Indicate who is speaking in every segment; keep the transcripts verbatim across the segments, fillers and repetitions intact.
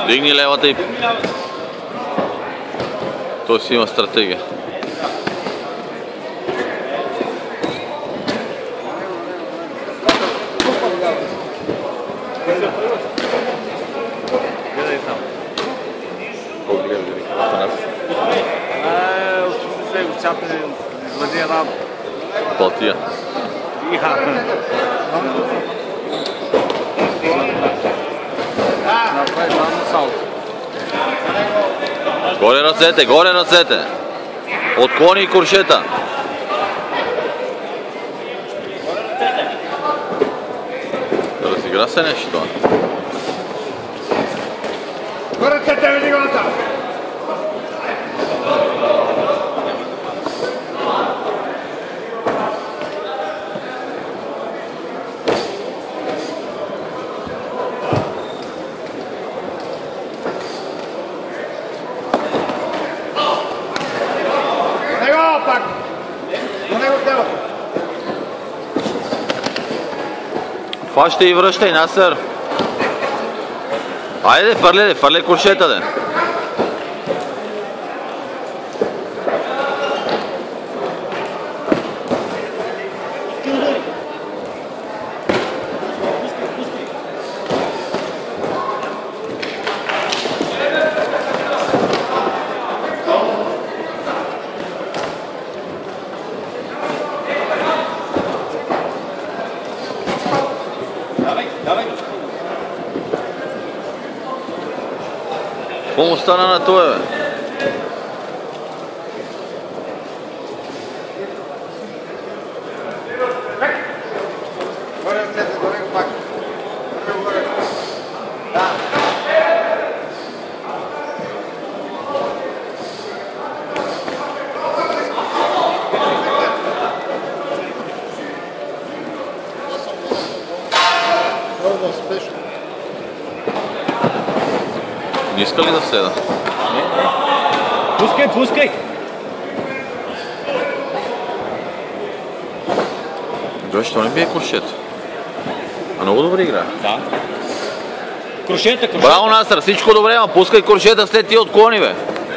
Speaker 1: Дигни левата и... Той си има стратегия.
Speaker 2: Гледай там.
Speaker 1: Колко гледа, Велик? Атанас?
Speaker 2: Е, осемдесет отчапи, извади една...
Speaker 1: Балтия.
Speaker 2: Иха. Направи само салто.
Speaker 1: Горе ръцете, горе ръцете! Отклони и куршета. Разигра се нещо.
Speaker 2: Горе ръцете, види голата!
Speaker 1: Фащай и връщай, Насър. Айде, фърли, фърли куршета, де. Какво му стана на това, бе? Не иска ли да седа?
Speaker 2: Пускай, пускай!
Speaker 1: Добре, що не бие куршет? А много добре игра.
Speaker 2: Да. Куршета, куршета.
Speaker 1: Браво, Насър, всичко добре, ама пускай куршета след тия отклони, бе.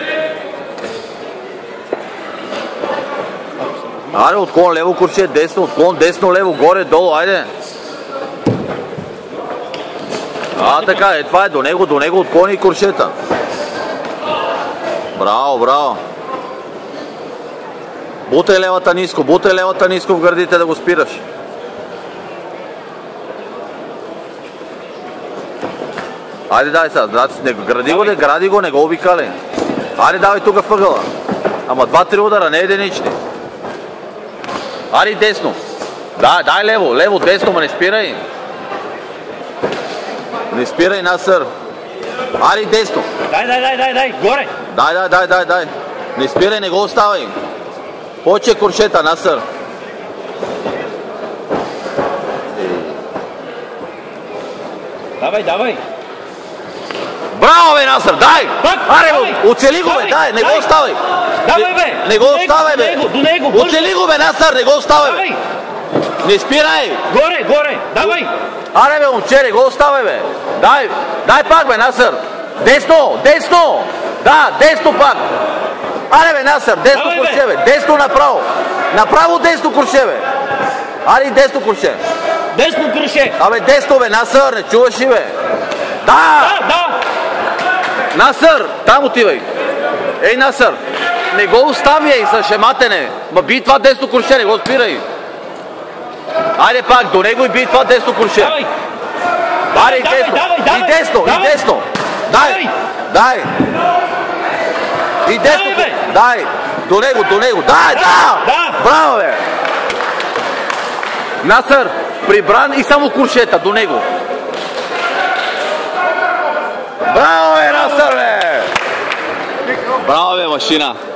Speaker 1: Айде, отклон, лево куршет, десно, отклон, десно, лево, горе, долу, айде. А, така, е, това е до него, до него отклони и куршета. Браво, браво. Бутай левата ниско, бутай левата ниско в гърдите да го спираш. Айде, дай сега, гради го, не гради го, не го обикали. Айде, давай тук въгъла. Ама два-три удара, не единични. Айде, десно. Дай, дай лево, лево, десно, ма не спирай. Не спирай, Насър. Айде, десно.
Speaker 2: Дай, дай, дай, дай, дай, горе.
Speaker 1: Дай, дай, дай, дай, дай. Не спирай, не го оставай. Повече куршета, Насър.
Speaker 2: Давай, давай.
Speaker 1: Браво, бе, Насър, дай!
Speaker 2: Пак,
Speaker 1: Аре,
Speaker 2: давай,
Speaker 1: оцели го, бе, дай, не го
Speaker 2: дай.
Speaker 1: оставай.
Speaker 2: Давай, бе.
Speaker 1: Не, не го
Speaker 2: До него,
Speaker 1: оставай,
Speaker 2: до
Speaker 1: бе.
Speaker 2: него, до него, бързо.
Speaker 1: Оцели го, бе, Насър, не го оставай, бе.
Speaker 2: Давай.
Speaker 1: Не спирай.
Speaker 2: Горе, горе, давай.
Speaker 1: Аре, бе, момче, не го оставай, бе. Дай, дай пак, бе, Насър. Десно, десно. Да, десно пак. Аре, бе, Насър, десно
Speaker 2: Давай,
Speaker 1: курше,
Speaker 2: бе.
Speaker 1: бе. Десно направо. Направо десно курше, бе. Аре, десно курше.
Speaker 2: Десно круше.
Speaker 1: Абе, десно, бе, Насър, не чуваш ли, бе? Да!
Speaker 2: Да, да.
Speaker 1: Насър, там отивай. Ей, Насър, не го оставяй за шематене. Ма би това десно курше, не го спирай. Айде пак, до него и би това десно курше.
Speaker 2: Давай.
Speaker 1: Аре, и
Speaker 2: Давай,
Speaker 1: десно,
Speaker 2: давай,
Speaker 1: и
Speaker 2: давай,
Speaker 1: десно, и
Speaker 2: давай.
Speaker 1: десно. Дай, дай. И десно,
Speaker 2: Давай, бе.
Speaker 1: дай. До него, до него. Дай, да.
Speaker 2: Да.
Speaker 1: Браво, бе. Насър, прибран и само куршета до него. Браво, бе, Насър, бе. Браво, бе, машина.